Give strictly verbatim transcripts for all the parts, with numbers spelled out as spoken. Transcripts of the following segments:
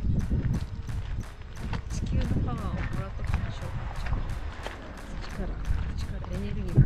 地球のパワーをもらっときましょう。土から土からエネルギーが。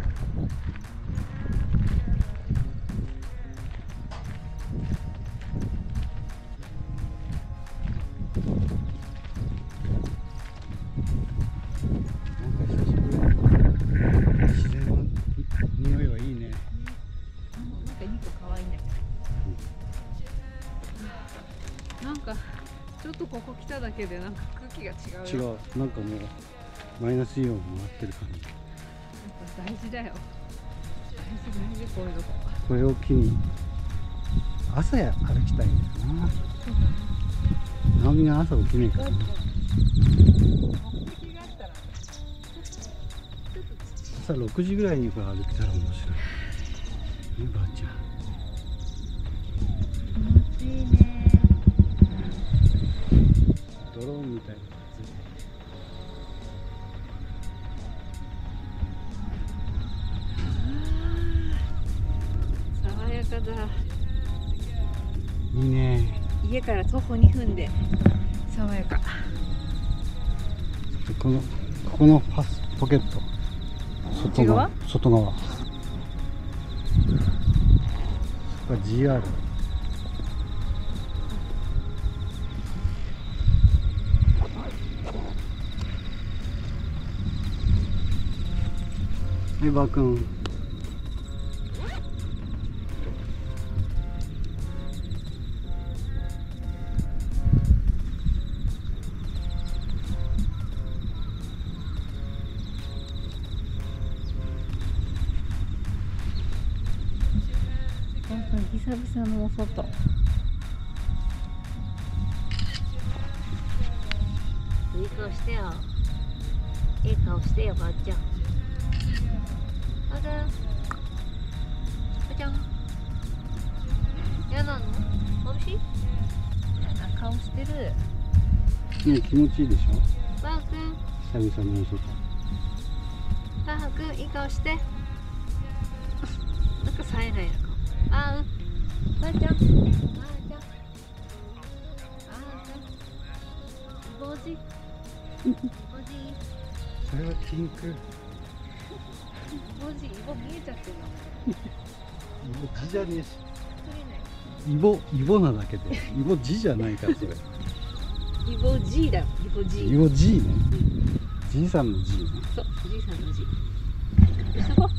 なんかちょっとここ来ただけでなんか空気が違うよ。 違う、なんかもうマイナスイオンもらってる感じ。 やっぱ大事だよ。大事大事、こういうとこ。 これを機に朝や歩きたいんだよな。直美が朝起きないからな。朝ろくじぐらいにこれ歩けたら面白いね、ばあちゃん。 気持ちいいね。 ドローンみたいな。 爽やかだ。 いいね。 家から徒歩にふんで爽やか。 このここのパスポケット、外側、外側。そこは ジーアール。はい、ばあくん。 久々のお外。いい顔してよ。いい顔してよ、ばあちゃん。ばあちゃん。ばあちゃん。嫌なの？眩しい？嫌な顔してる。 ね、気持ちいいでしょ。 ばあくん。 久々のお外。 ばあくん、いい顔して。なんか冴えないのか。あうん。ばあちゃん。ばあちゃん。ばあちゃん。イボジ。イボジ。 それはピンク。 イボジ、イボ見えちゃってるの。 イボ字じゃねえし。 取れない。 イボ、イボなだけで。イボ字じゃないからそれ。 イボジだ。イボジ。 イボ字ね。じいさんの字ね。 そう、じいさんの字。そこ。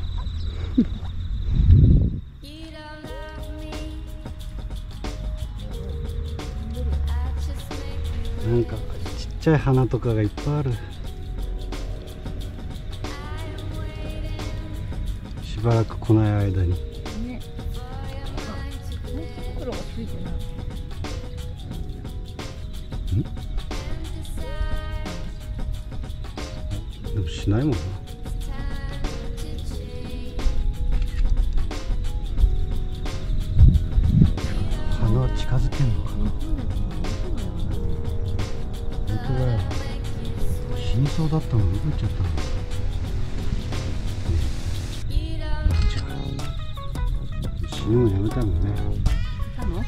なんかちっちゃい花とかがいっぱいある。しばらく来ない間に。 ね。あ、もう袋がついてない。 ん？でもしないもんな。花は近づけんのかな。本当だよ。死にそうだったのどこ行っちゃったの。死ぬのやめたのね。 たの？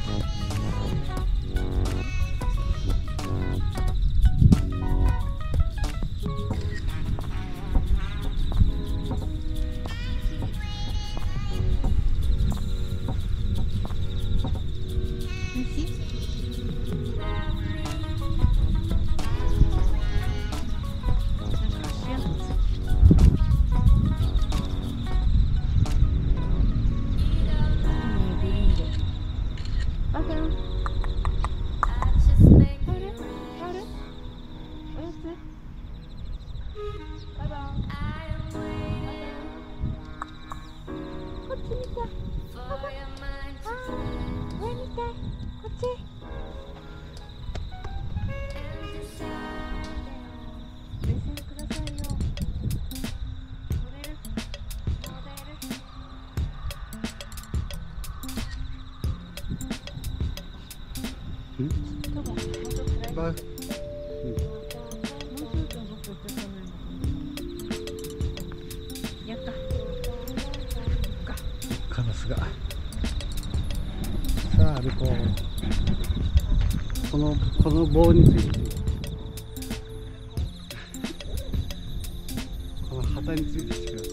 ば、うん、 やったカラスが。さあ歩こう。 このこの棒についてこの旗についてしてください。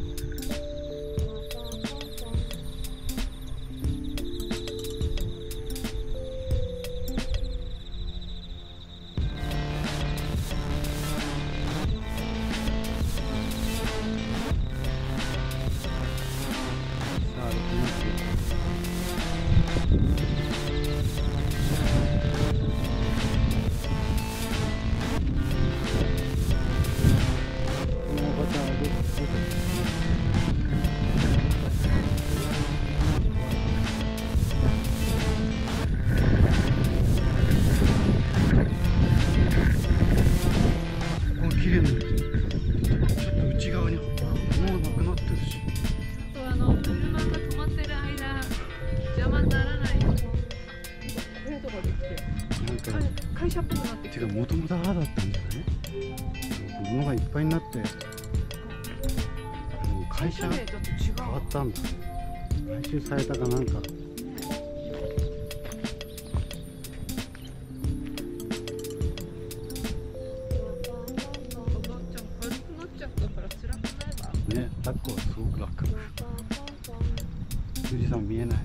さあできますよ。綺麗になってる。ちょっと内側にもうなくなってるし。 あの車が止まってる間邪魔にならない。こういうとこできてなんか会社っぽくなってきて。 てかもともとああだったんじゃない？物がいっぱいになって、でも会社ちょっと違う。 変わったんだ。買収されたかなんか。ね、抱っこはすごく楽。富士山見えない。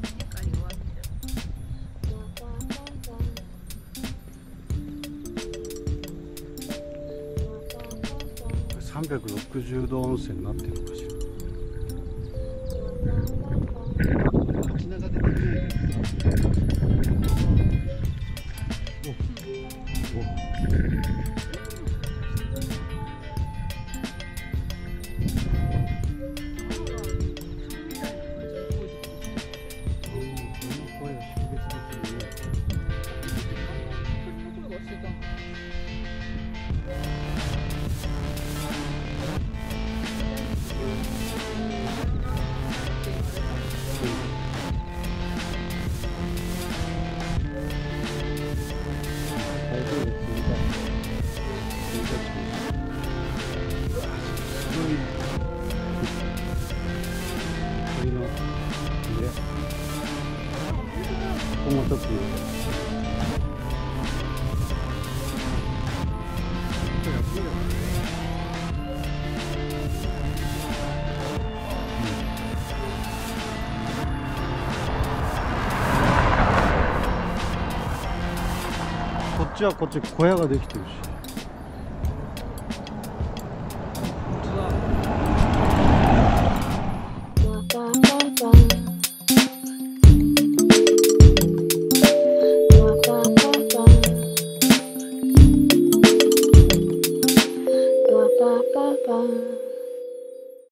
さんびゃくろくじゅうど温泉になってるのかしら。街中でできないけど。お、お。この時こっちはこっち小屋ができてるし。 Bye.